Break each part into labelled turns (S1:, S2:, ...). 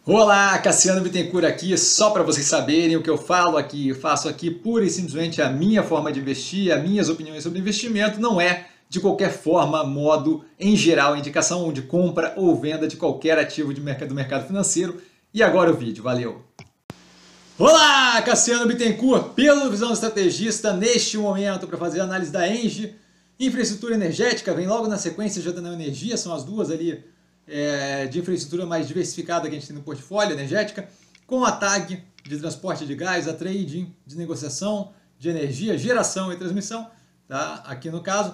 S1: Olá, Cassiano Bittencourt aqui, só para vocês saberem o que eu falo aqui, faço aqui pura e simplesmente a minha forma de investir, as minhas opiniões sobre investimento, não é de qualquer forma, modo, em geral, indicação de compra ou venda de qualquer ativo do mercado financeiro. E agora o vídeo, valeu! Olá, Cassiano Bittencourt, pelo Visão Estrategista, neste momento para fazer a análise da Engie, infraestrutura energética, vem logo na sequência já da Energia, são as duas ali de infraestrutura mais diversificada que a gente tem no portfólio energética, com a TAG de transporte de gás, a trading de negociação de energia, geração e transmissão, tá? Aqui no caso,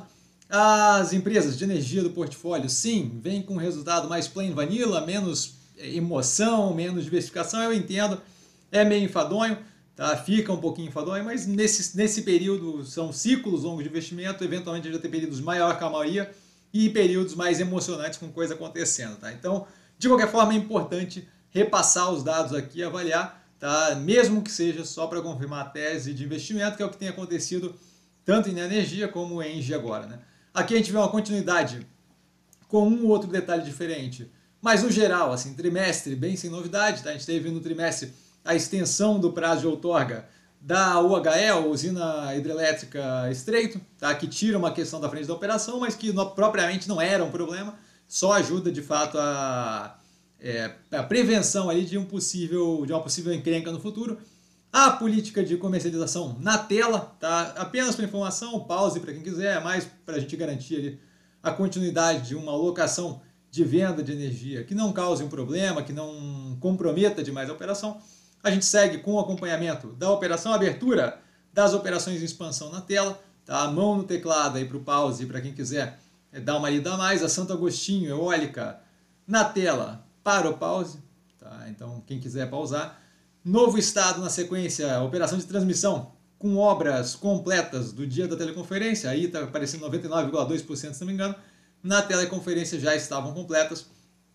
S1: as empresas de energia do portfólio, sim, vem com resultado mais plain vanilla, menos emoção, menos diversificação, eu entendo, é meio enfadonho, tá? Fica um pouquinho enfadonho, mas nesse período são ciclos longos de investimento, eventualmente já tem períodos maior calmaria, e períodos mais emocionantes com coisa acontecendo, tá? Então, de qualquer forma, é importante repassar os dados aqui, avaliar, tá? Mesmo que seja só para confirmar a tese de investimento, que é o que tem acontecido tanto em energia como em Engie agora, né? Aqui a gente vê uma continuidade com um ou outro detalhe diferente, mas no geral, assim, trimestre bem sem novidade, tá? A gente teve no trimestre a extensão do prazo de outorga da UHE, Usina Hidrelétrica Estreito, tá? Que tira uma questão da frente da operação, mas que propriamente não era um problema, só ajuda de fato a prevenção ali de uma possível encrenca no futuro. A política de comercialização na tela, tá? Apenas para informação, pause para quem quiser, mais para a gente garantir ali a continuidade de uma alocação de venda de energia que não cause um problema, que não comprometa demais a operação. A gente segue com o acompanhamento da operação abertura das operações em expansão na tela, tá? A mão no teclado aí para o pause, para quem quiser dar uma lida a mais, a Santo Agostinho Eólica na tela para o pause, tá? Então quem quiser pausar. Novo estado na sequência, operação de transmissão com obras completas do dia da teleconferência, aí está aparecendo 99,2% se não me engano, na teleconferência já estavam completas.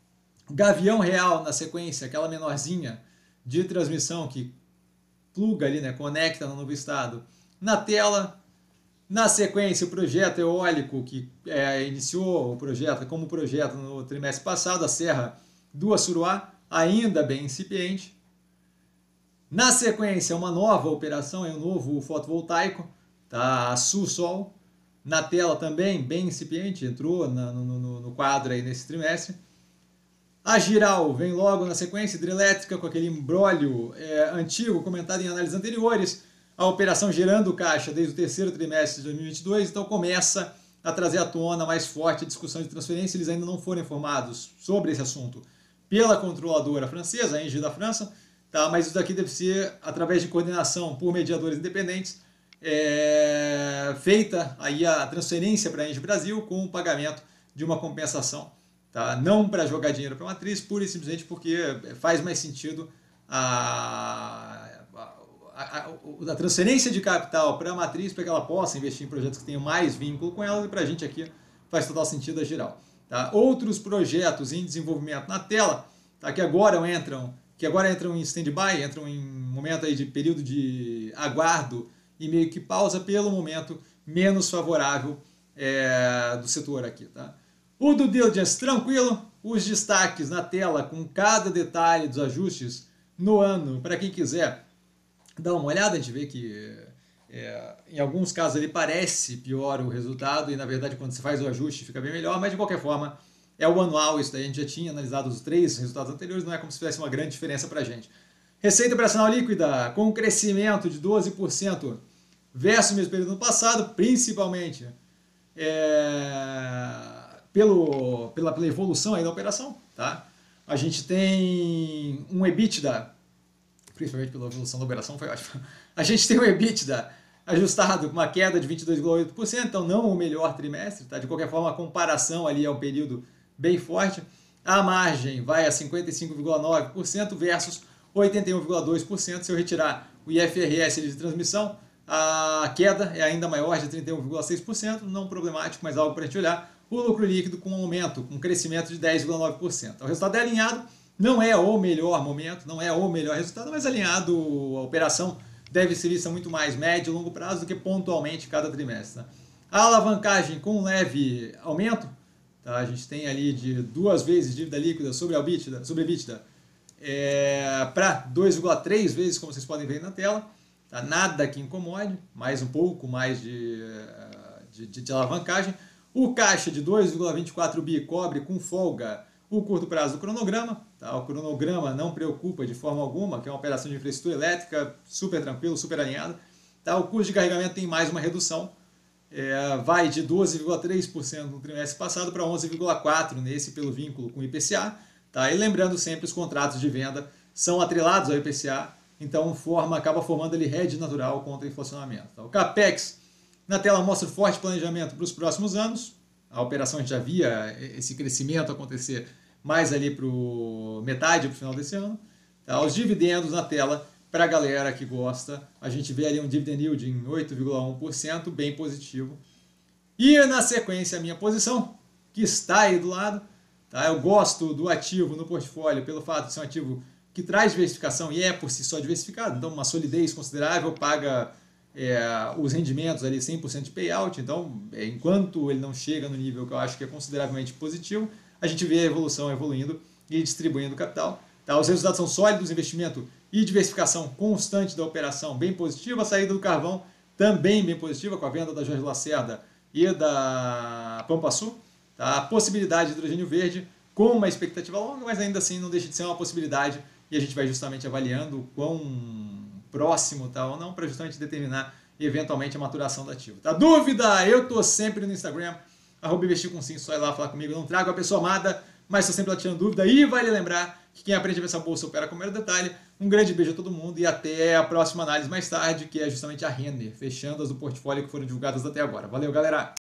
S1: Gavião Real na sequência, aquela menorzinha, de transmissão que pluga ali, né, conecta no novo estado na tela. Na sequência, o projeto eólico que iniciou o projeto como projeto no trimestre passado, a Serra do Assuruá, ainda bem incipiente. Na sequência, uma nova operação, um novo fotovoltaico, tá? A Sul-Sol, na tela também bem incipiente, entrou no quadro aí nesse trimestre. A Giral vem logo na sequência, hidrelétrica, com aquele imbróglio antigo, comentado em análises anteriores, a operação gerando caixa desde o terceiro trimestre de 2022, então começa a trazer à tona mais forte a discussão de transferência. Eles ainda não foram informados sobre esse assunto pela controladora francesa, a Engie da França, tá? Mas isso daqui deve ser através de coordenação por mediadores independentes, feita aí a transferência para a Engie Brasil com o pagamento de uma compensação. Tá? Não para jogar dinheiro para a matriz, pura e simplesmente porque faz mais sentido a transferência de capital para a matriz, para que ela possa investir em projetos que tenham mais vínculo com ela, e para a gente aqui faz total sentido a geral. Tá? Outros projetos em desenvolvimento na tela, tá? que agora entram em stand-by, entram em momento aí de período de aguardo e meio que pausa pelo momento menos favorável do setor aqui. Tá? O due diligence tranquilo, os destaques na tela com cada detalhe dos ajustes no ano, para quem quiser dar uma olhada, a gente vê que em alguns casos ele parece pior o resultado e na verdade quando você faz o ajuste fica bem melhor, mas de qualquer forma é o anual, isso daí a gente já tinha analisado os 3 resultados anteriores, não é como se fizesse uma grande diferença para a gente. Receita operacional líquida com um crescimento de 12% versus o mesmo período do passado, principalmente pela evolução aí da operação, tá? A gente tem um EBITDA, principalmente pela evolução da operação, foi ótimo. A gente tem um EBITDA ajustado com uma queda de 22,8%, então não o melhor trimestre, tá? De qualquer forma, a comparação ali é um período bem forte. A margem vai a 55,9% versus 81,2%. Se eu retirar o IFRS de transmissão, a queda é ainda maior, de 31,6%, não problemático, mas algo para a gente olhar. O lucro líquido com um aumento, com um crescimento de 10,9%. O resultado é alinhado, não é o melhor momento, não é o melhor resultado, mas alinhado, a operação deve ser vista muito mais médio e longo prazo do que pontualmente cada trimestre. A alavancagem com um leve aumento, tá? A gente tem ali de 2 vezes dívida líquida sobre a EBITDA, para 2,3 vezes, como vocês podem ver aí na tela. Tá? Nada que incomode, mais um pouco mais de alavancagem. O caixa de 2,24 bi cobre com folga o curto prazo do cronograma. Tá? O cronograma não preocupa de forma alguma, que é uma operação de infraestrutura elétrica super tranquilo, super alinhado. Tá? O custo de carregamento tem mais uma redução. Vai de 12,3% no trimestre passado para 11,4% nesse pelo vínculo com o IPCA. Tá? E lembrando sempre, os contratos de venda são atrelados ao IPCA, então acaba formando ali hedge natural contra o inflacionamento. Tá? O CAPEX na tela mostra o forte planejamento para os próximos anos. A operação a gente já via esse crescimento acontecer mais ali para metade, para o final desse ano. Tá? Os dividendos na tela, para a galera que gosta, a gente vê ali um dividend yield em 8,1%, bem positivo. E na sequência a minha posição, que está aí do lado. Tá? Eu gosto do ativo no portfólio pelo fato de ser um ativo que traz diversificação e é por si só diversificado, então uma solidez considerável, paga os rendimentos ali 100% de payout, então enquanto ele não chega no nível que eu acho que é consideravelmente positivo, a gente vê a evolução evoluindo e distribuindo capital. Tá? Os resultados são sólidos, investimento e diversificação constante da operação bem positiva, a saída do carvão também bem positiva, com a venda da Jorge Lacerda e da Pampa Sul. Tá? A possibilidade de hidrogênio verde com uma expectativa longa, mas ainda assim não deixa de ser uma possibilidade e a gente vai justamente avaliando o quão próximo está ou não para justamente determinar eventualmente a maturação do ativo. Tá? Dúvida? Eu estou sempre no Instagram, @investir com Sim, só ir lá falar comigo, não trago a pessoa amada, mas estou sempre lá tirando dúvida e vale lembrar que quem aprende a ver essa bolsa opera com o mero detalhe. Um grande beijo a todo mundo e até a próxima análise mais tarde, que é justamente a Renner, fechando as do portfólio que foram divulgadas até agora. Valeu, galera!